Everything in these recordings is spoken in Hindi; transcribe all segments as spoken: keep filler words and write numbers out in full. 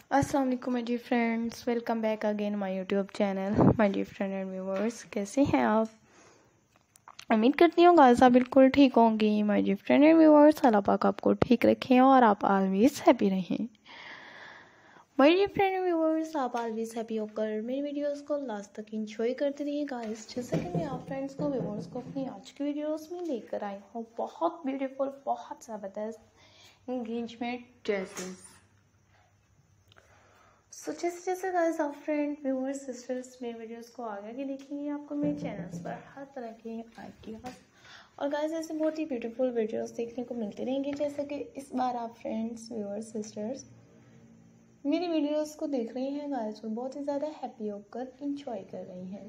अस्सलाम वालेकुम my dear friends, welcome back again my YouTube channel my dear friend and viewers. कैसे हैं आप? उम्मीद करती हूँ गाइस आप बिल्कुल ठीक होंगी। My dear friend and viewers, Allah पाक आपको ठीक रखें और आप ऑलवेज हैप्पी रहें। My dear friend and viewers, आप ऑलवेज हैप्पी होकर मेरी वीडियोस को लास्ट तक एंजॉय करते रहिए गाइस। जैसे कि मैं आप फ्रेंड्स को व्यूअर्स को अपनी आज की वीडियोस में लेकर आई हूँ बहुत ब्यूटीफुल, बहुत ज़बरदस्त एंगेजमेंट ड्रेसेस। सो so, जैसे जैसे गाइस आप फ्रेंड व्यूअर्स सिस्टर्स मेरे वीडियोस को आगे आगे देखेंगे, आपको मेरे चैनल्स पर हर तरह के आइडियाज़ और गाइस ऐसे बहुत ही ब्यूटीफुल वीडियोस देखने को मिलते रहेंगे। जैसे कि इस बार आप फ्रेंड्स व्यूअर्स सिस्टर्स मेरी वीडियोस को देख रही हैं गाइस और बहुत ही ज़्यादा हैप्पी होकर इंजॉय कर रही हैं।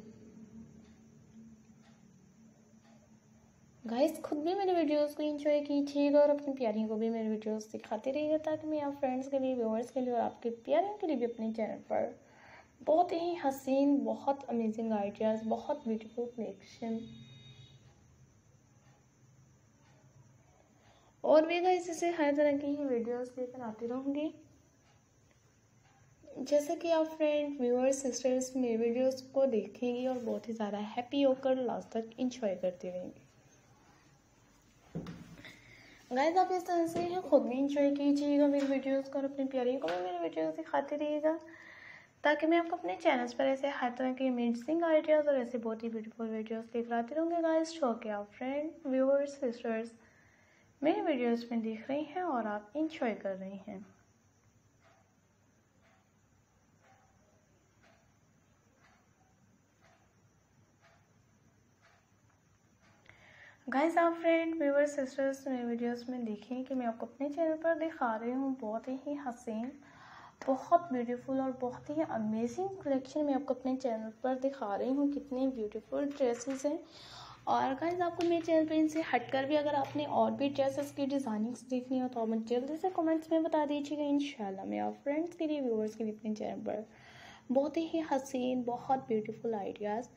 गाइस खुद भी मेरे वीडियोस को एंजॉय कीजिएगा और अपनी प्यारियों को भी मेरे वीडियोस दिखाते रहिएगा, ताकि मैं आप फ्रेंड्स के लिए, व्यूअर्स के लिए और आपके प्यारियों के लिए भी अपने चैनल पर बहुत ही हसीन, बहुत अमेजिंग आइडियाज़, बहुत ब्यूटीफुल कलेक्शन और भी गाइस ऐसे हर तरह की ही वीडियोस लेकर आती रहूँगी। जैसे कि आप फ्रेंड व्यूअर्स सिस्टर्स मेरे वीडियोस को देखेंगी और बहुत ही ज़्यादा हैप्पी होकर लास्ट तक इंजॉय करती रहेंगी। गाइस आप इस तरह से हैं खुद भी इंजॉय कीजिएगा मेरे वीडियोस को और अपने प्यारियों को भी मेरे वीडियोस दिखाते रहिएगा, ताकि मैं आपको अपने चैनल्स पर ऐसे हर तरह के अमेजिंग आइडियाज़ और ऐसे बहुत ही ब्यूटीफुल वीडियोस लेकर आते रहूँगी गाइस, जो कि आप फ्रेंड व्यूअर्स सिस्टर्स मेरे वीडियोस में देख रही हैं और आप इंजॉय कर रही हैं। गाइस आप फ्रेंड व्यूअर्स सिस्टर्स मेरे वीडियोस में देखें कि मैं आपको अपने चैनल पर दिखा रही हूँ बहुत ही हसीन, बहुत ब्यूटीफुल और बहुत ही अमेजिंग कलेक्शन मैं आपको अपने चैनल पर दिखा रही हूँ। कितने ब्यूटीफुल ड्रेसेस हैं और गाइस आपको मेरे चैनल पर इनसे हटकर भी अगर आपने और भी ड्रेसेस की डिज़ाइनिंग्स देखनी हो तो आप मुझे जल्दी से कमेंट्स में बता दीजिएगा। इंशाल्लाह मैं आप फ्रेंड्स के लिए, व्यूअर्स के लिए अपने चैनल पर बहुत ही हसीन, बहुत ब्यूटीफुल आइडियाज़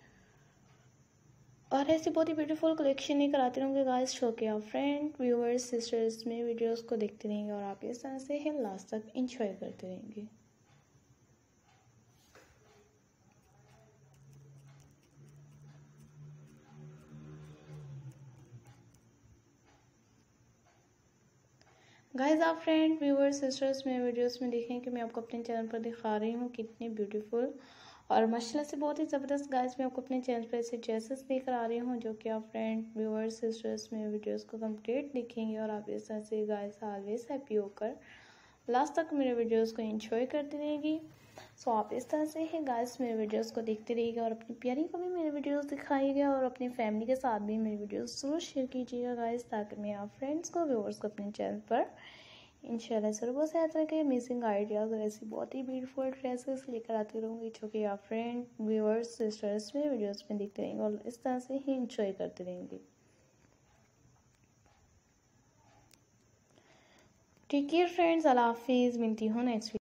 और ऐसी बहुत ही ब्यूटीफुल कलेक्शन लेकर आते रहूँगे गाइस, शो के आप फ्रेंड व्यूअर्स सिस्टर्स में वीडियोस को देखते रहेंगे और आप इस तरह से ही लास्ट तक एंजॉय करते रहेंगे। गाइस आप फ्रेंड व्यूअर्स सिस्टर्स में वीडियोस में देखें कि मैं आपको अपने चैनल पर दिखा रही हूँ कितने ब्यूटीफुल और माशाल्लाह से बहुत ही ज़बरदस्त गाइस मैं आपको अपने चैनल पर ऐसे ड्रेसेस लेकर आ रही हूँ, जो कि आप फ्रेंड व्यूअर्स सिस्टर्स में वीडियोस को कंप्लीट देखेंगे और आप इस तरह से गाइस ऑलवेज हैप्पी होकर लास्ट तक मेरे वीडियोस को एंजॉय करती रहेगी। सो आप इस तरह से ही गाइस मेरे वीडियोस को देखते रहिएगा और अपनी प्यारी को भी मेरे वीडियोस दिखाइएगा और अपनी फैमिली के साथ भी मेरे वीडियोस ज़रूर शेयर कीजिएगा गाइस, ताकि मैं आप फ्रेंड्स को, व्यूअर्स को अपने चैनल पर इंशाल्लाह ज़रूर बहुत सारे तरह के अमेजिंग आइडियाज़ और ऐसी बहुत ही ब्यूटीफुल ड्रेसेस लेकर आती रहूँगी, जो कि आप फ्रेंड व्यूअर्स सिस्टर्स में वीडियोस में देखते रहेंगे और इस तरह से ही इंजॉय करते रहेंगे। टेक केयर फ्रेंड्स, अल्लाह हाफिज़, मिलती हूँ नेक्स्ट